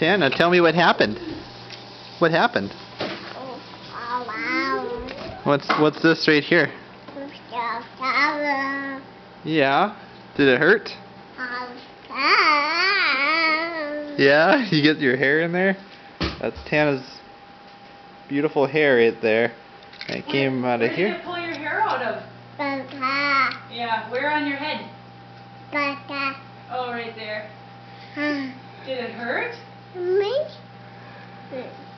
Tana, tell me what happened. What happened? What's this right here? Yeah. Did it hurt? Yeah? You get your hair in there? That's Tana's beautiful hair right there. It came out of here. Where did you pull your hair out of? Yeah, where on your head? Oh, right there. Did it hurt?